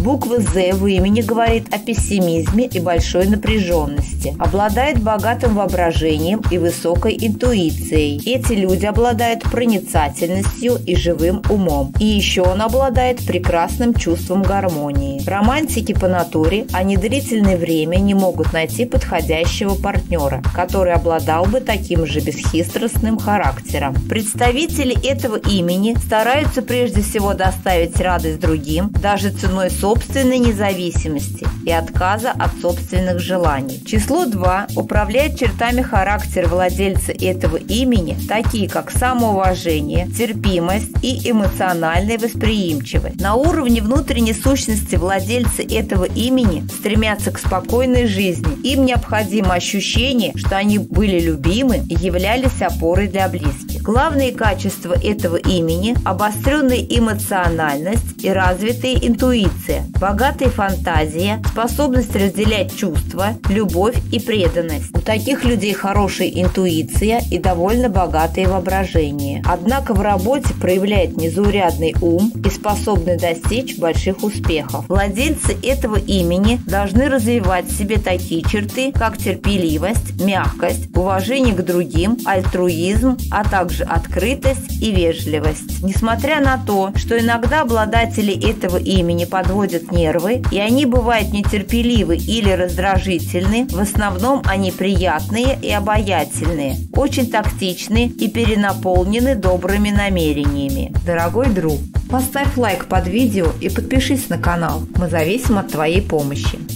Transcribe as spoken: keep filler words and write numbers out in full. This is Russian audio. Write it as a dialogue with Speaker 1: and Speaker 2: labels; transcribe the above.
Speaker 1: Буква «З» в имени говорит о пессимизме и большой напряженности. Обладает богатым воображением и высокой интуицией. Эти люди обладают проницательностью и живым умом. И еще он обладает прекрасным чувством гармонии. Романтики по натуре, они длительное время не могут найти подходящего партнера, который обладал бы таким же бесхитростным характером. Представители этого имени стараются прежде всего доставить радость другим, даже ценой собственной независимости и отказа от собственных желаний. Число два управляет чертами характера владельца этого имени, такие как самоуважение, терпимость и эмоциональная восприимчивость. На уровне внутренней сущности владельцы этого имени стремятся к спокойной жизни. Им необходимо ощущение, что они были любимы и являлись опорой для близких. Главные качества этого имени – обостренная эмоциональность и развитая интуиция, богатая фантазия, способность разделять чувства, любовь и преданность. У таких людей хорошая интуиция и довольно богатое воображение. Однако в работе проявляет незаурядный ум и способны достичь больших успехов. Владельцы этого имени должны развивать в себе такие черты, как терпеливость, мягкость, уважение к другим, альтруизм, а также открытость и вежливость. Несмотря на то, что иногда обладатели этого имени подводят нервы, и они бывают нетерпеливы или раздражительны, в основном они приятные и обаятельные, очень тактичны и перенаполнены добрыми намерениями. Дорогой друг, поставь лайк под видео и подпишись на канал. Мы зависим от твоей помощи.